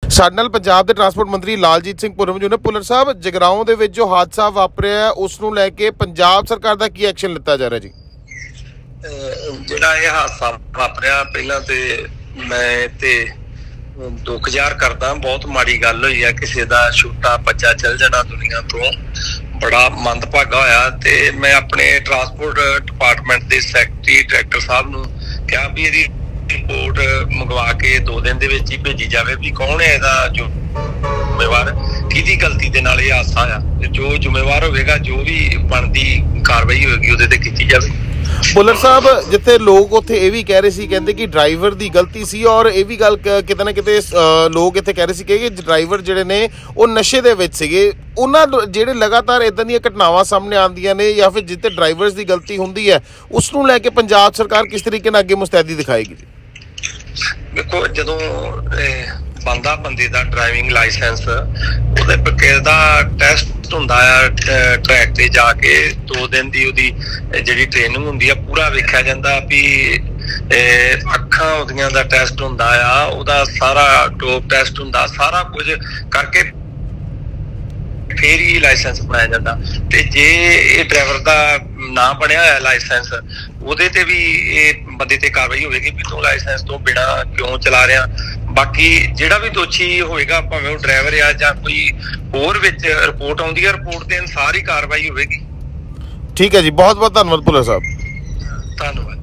ਸਾਡੇ ਨਾਲ ਪੰਜਾਬ ਦੇ ਟਰਾਂਸਪੋਰਟ ਮੰਤਰੀ ਲਾਲਜੀਤ ਸਿੰਘ ਭੁੱਲਰ ਜੀ ਨੇ। ਭੁੱਲਰ ਸਾਹਿਬ, ਜਗਰਾਓਂ ਦੇ ਵਿੱਚ ਜੋ ਹਾਦਸਾ ਵਾਪਰਿਆ ਉਸ ਨੂੰ ਲੈ ਕੇ ਪੰਜਾਬ ਸਰਕਾਰ ਦਾ ਕੀ ਐਕਸ਼ਨ ਲਿੱਤਾ ਜਾ ਰਿਹਾ ਜੀ? ਜਿਹੜਾ ਇਹ ਹਾਦਸਾ ਵਾਪਰਿਆ, ਪਹਿਲਾਂ ਤੇ ਮੈਂ ਤੇ ਦੁੱਖ ਜ਼ਾਹਰ ਕਰਦਾ। ਬਹੁਤ ਮਾੜੀ ਗੱਲ ਹੋਈ ਆ, ਕਿਸੇ ਦਾ ਛੋਟਾ ਬੱਚਾ ਚਲ ਜਾਣਾ ਦੁਨੀਆ ਤੋਂ, ਬੜਾ ਮੰਦਭਾਗਾ ਹੋਇਆ। ਤੇ ਮੈਂ ਆਪਣੇ ਟਰਾਂਸਪੋਰਟ ਡਿਪਾਰਟਮੈਂਟ ਦੇ ਸੈਕਟਰੀ ਡਾਇਰੈਕਟਰ ਸਾਹਿਬ ਨੂੰ ਕਿਹਾ ਵੀ ਇਹਦੀ ਰਿਪੋਰਟ ਮੰਗਵਾ ਕੇ 2 ਦਿਨ ਦੇ ਵਿੱਚ ਹੀ ਭੇਜੀ ਜਾਵੇ ਵੀ ਕੌਣ ਹੈ ਇਹਦਾ ਜ਼ਿੰਮੇਵਾਰ, ਕਿਹਦੀ ਗਲਤੀ ਦੇ ਨਾਲ ਇਹ ਹਾਦਸਾ ਹੋਇਆ। ਜੋ ਜ਼ਿੰਮੇਵਾਰ ਹੋਵੇਗਾ, ਜੋ ਵੀ ਬਣਦੀ ਕਾਰਵਾਈ ਹੋਵੇਗੀ ਉਹਦੇ ਤੇ ਕੀਤੀ ਜਾਵੇ। ਭੁੱਲਰ ਸਾਹਿਬ, ਜਿੱਥੇ ਲੋਕ ਉੱਥੇ ਇਹ ਵੀ ਕਹਿ ਰਹੇ ਸੀ, ਕਹਿੰਦੇ ਕਿ ਡਰਾਈਵਰ ਦੀ ਗਲਤੀ ਸੀ, ਔਰ ਇਹ ਵੀ ਗੱਲ ਕਿਤੇ ਨਾ ਕਿਤੇ ਲੋਕ ਇੱਥੇ ਕਹਿ ਰਹੇ ਸੀ ਕਿ ਡਰਾਈਵਰ ਜਿਹੜੇ ਨੇ ਉਹ ਨਸ਼ੇ ਦੇ ਵਿੱਚ ਸੀਗੇ। ਉਹਨਾਂ ਜਿਹੜੇ ਲਗਾਤਾਰ ਇੱਦਾਂ ਦੀਆਂ ਘਟਨਾਵਾਂ ਸਾਹਮਣੇ ਆਉਂਦੀਆਂ ਨੇ ਜਾਂ ਫਿਰ ਜਿੱਥੇ ਡਰਾਈਵਰਸ ਦੀ ਗਲਤੀ ਹੁੰਦੀ ਹੈ, ਉਸ ਨੂੰ ਲੈ ਕੇ ਪੰਜਾਬ ਸਰਕਾਰ ਕਿਸ ਤਰੀਕੇ ਨਾਲ ਅੱਗੇ ਮੁਸਤੈਦੀ ਦਿਖਾਏਗੀ? ਦੇਖੋ, ਜਦੋਂ ਬੰਦਾ ਬੰਦੇ ਦਾ ਡਰਾਈਵਿੰਗ ਲਾਇਸੈਂਸ, ਉਹਦੇ ਬਕਾਇਦਾ ਟੈਸਟ ਹੁੰਦਾ ਆ, ਟਰੈਕ ਤੇ ਜਾ ਕੇ 2 ਦਿਨ ਦੀ ਉਹਦੀ ਜਿਹੜੀ ਟ੍ਰੇਨਿੰਗ ਹੁੰਦੀ ਆ, ਪੂਰਾ ਵੇਖਿਆ ਜਾਂਦਾ ਵੀ ਅੱਖਾਂ ਉਹਦੀਆਂ ਦਾ ਟੈਸਟ ਹੁੰਦਾ ਆ, ਉਹਦਾ ਸਾਰਾ ਡੋਪ ਟੈਸਟ ਹੁੰਦਾ, ਸਾਰਾ ਕੁਝ ਕਰਕੇ ਫੇਰ ਹੀ ਲਾਇਸੈਂਸ ਬਣਾਇਆ ਜਾਂਦਾ। ਤੇ ਜੇ ਇਹ ਡਰਾਈਵਰ ਦਾ ਨਾ ਬਣਿਆ ਹੋਇਆ ਲਾਇਸੈਂਸ, ਉਹਦੇ ਤੇ ਵੀ ਇਹ ਬੰਦੇ ਤੇ ਕਾਰਵਾਈ ਹੋਵੇਗੀ ਵੀ ਤੂੰ ਲਾਇਸੈਂਸ ਤੋਂ ਬਿਨਾਂ ਕਿਉਂ ਚਲਾ ਰਿਹਾ। ਬਾਕੀ ਜਿਹੜਾ ਵੀ ਦੋਸ਼ੀ ਹੋਏਗਾ, ਭਾਵੇਂ ਉਹ ਡਰਾਈਵਰ ਆ ਜਾਂ ਕੋਈ ਹੋਰ, ਵਿੱਚ ਰਿਪੋਰਟ ਆਉਂਦੀ ਹੈ, ਰਿਪੋਰਟ ਦੇ ਅਨੁਸਾਰ ਹੀ ਕਾਰਵਾਈ ਹੋਵੇਗੀ। ਠੀਕ ਹੈ ਜੀ, ਬਹੁਤ ਬਹੁਤ ਧੰਨਵਾਦ ਭੁੱਲਰ ਸਾਹਿਬ। ਧੰਨਵਾਦ।